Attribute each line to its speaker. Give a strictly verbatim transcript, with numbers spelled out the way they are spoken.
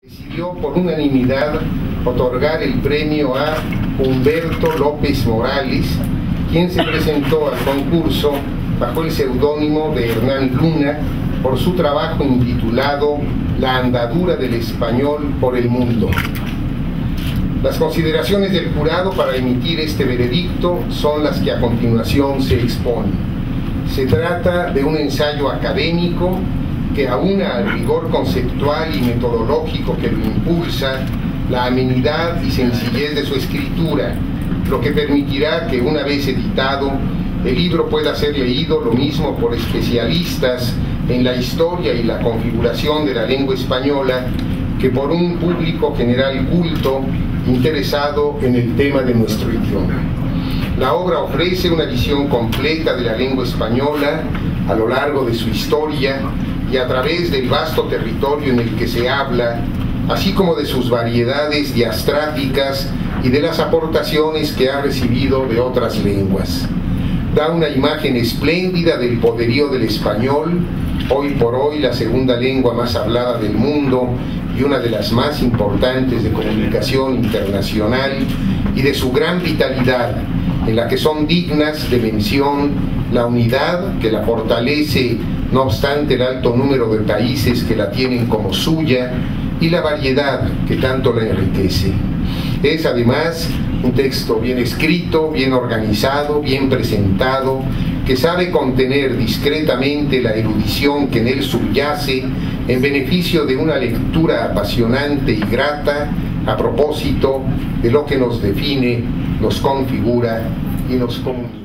Speaker 1: Decidió por unanimidad otorgar el premio a Humberto López Morales, quien se presentó al concurso bajo el seudónimo de Hernán Luna por su trabajo intitulado La andadura del español por el mundo. Las consideraciones del jurado para emitir este veredicto son las que a continuación se exponen. Se trata de un ensayo académico que aúna al rigor conceptual y metodológico que lo impulsa, la amenidad y sencillez de su escritura, lo que permitirá que una vez editado, el libro pueda ser leído lo mismo por especialistas en la historia y la configuración de la lengua española que por un público general culto interesado en el tema de nuestro idioma. La obra ofrece una visión completa de la lengua española a lo largo de su historia y a través del vasto territorio en el que se habla, así como de sus variedades diastráficas y de las aportaciones que ha recibido de otras lenguas. Da una imagen espléndida del poderío del español, hoy por hoy la segunda lengua más hablada del mundo y una de las más importantes de comunicación internacional, y de su gran vitalidad, en la que son dignas de mención la unidad que la fortalece no obstante el alto número de países que la tienen como suya, y la variedad que tanto la enriquece. Es además un texto bien escrito, bien organizado, bien presentado, que sabe contener discretamente la erudición que en él subyace en beneficio de una lectura apasionante y grata a propósito de lo que nos define, nos configura y nos comunica.